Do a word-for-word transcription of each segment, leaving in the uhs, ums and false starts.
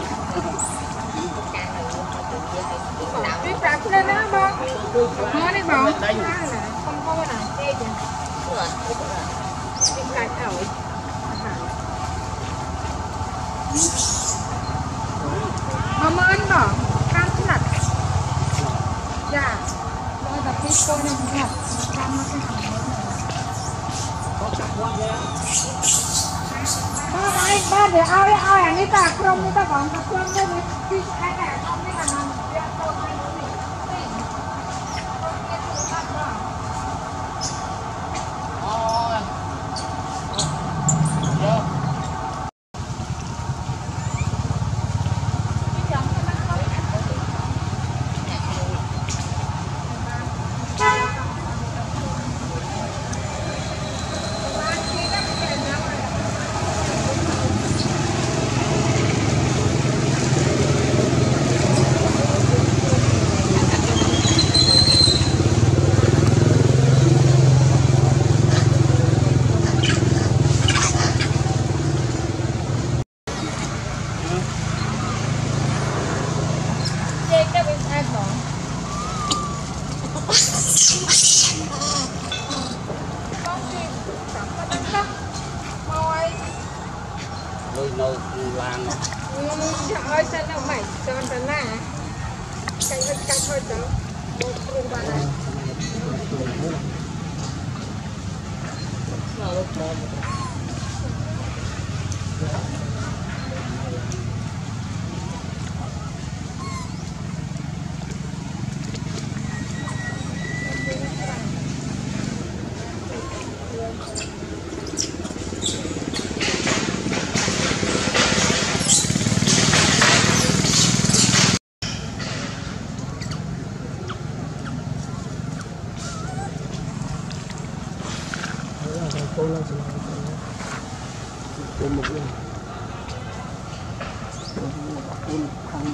Cái trap lên đó bông. Ngon đấy bông. Không có cái nào chê chứ. Cái cạch ổi. Mà mơ anh bỏ. Cam chứ lật. Dạ. Rồi tập cái cô này cũng thật. Cam nó cái hỏng đấy này. Ba ơi, ba để ao ao à, người ta không, người ta còn tập không đây này. Thì ai cả không biết là nằm. Trời ơi, sao nó mày cho nó nè. Cái cái cái thôi đó. Một con ba này. Cô lên xin lỗi cô một lần cô không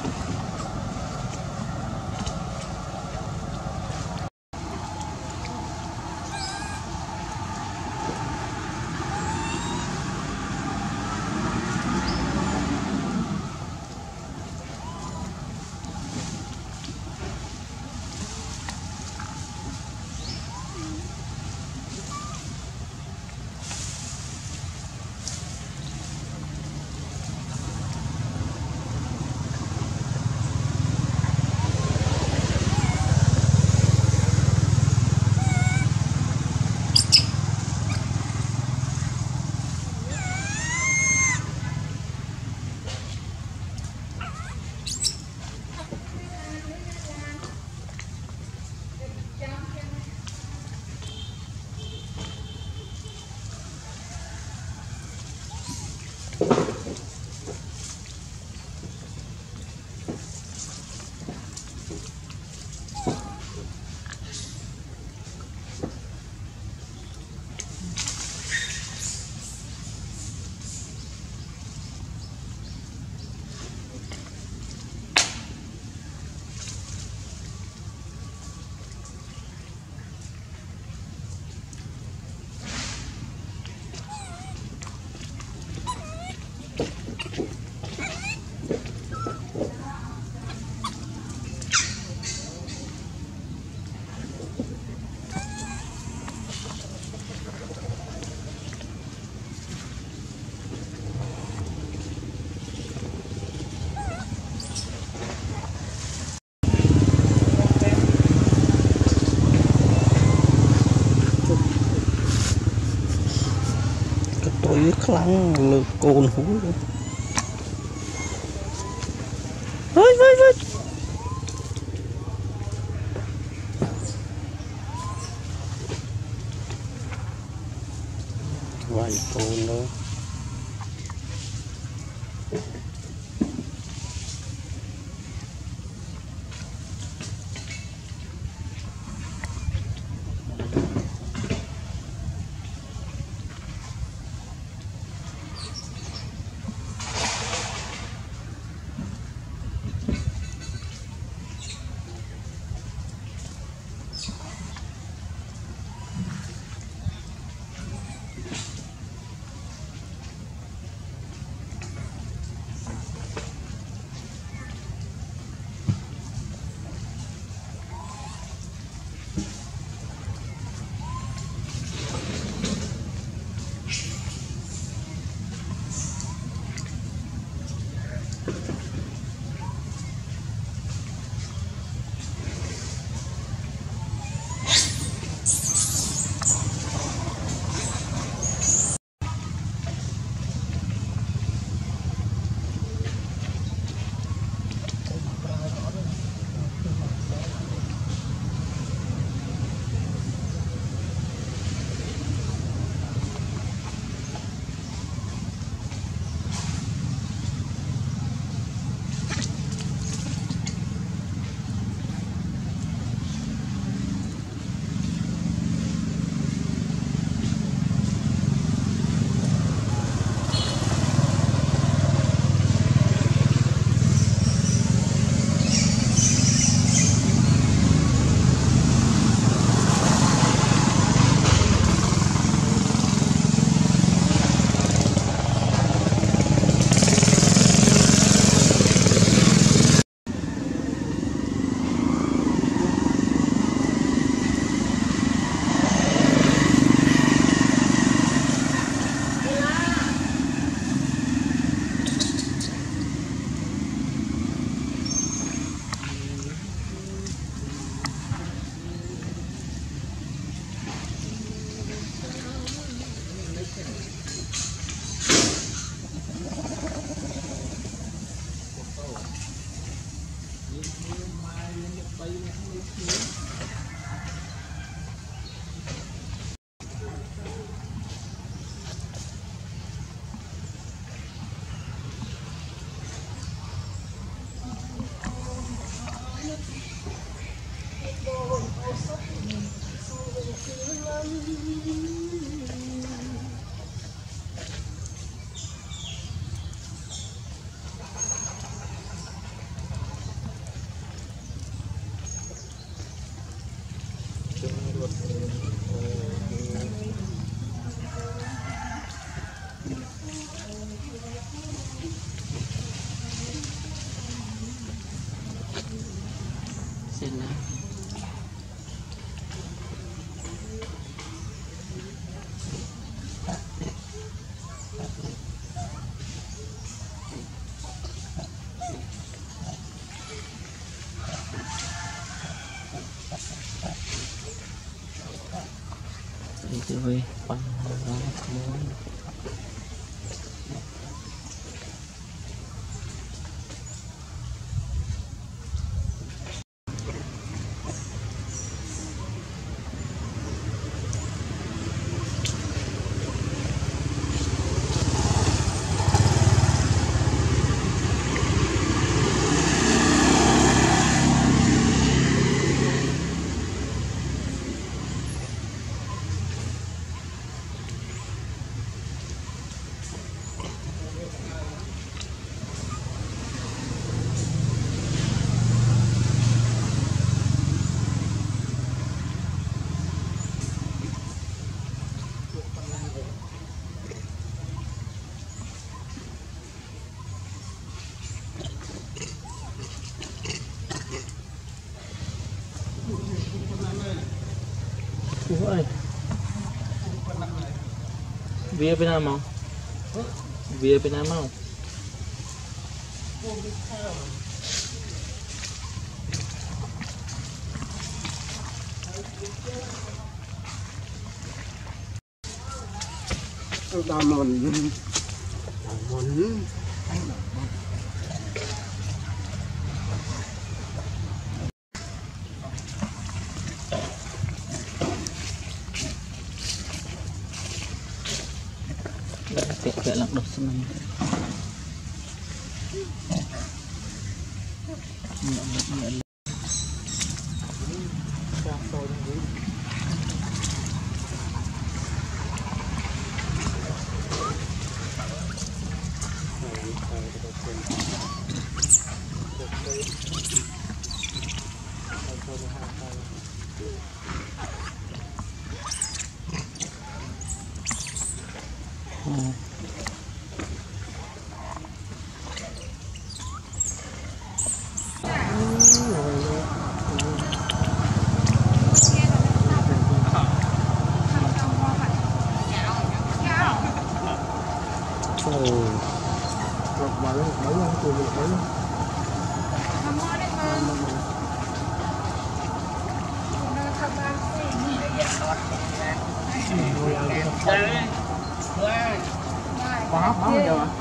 tối khăn lực cồn hú ơi vơi vơi vài cồn nữa Shaela. Itu weh panas banget. Ủa ơi, bia bên nào mau? Bia bên nào mau? Đào mòn, đào mòn. Kayak kayak lak dos senang. Hmm. Lọc vào đấy, mấy anh từ được mấy. Mama đấy mà. Có hấp bóng giờ.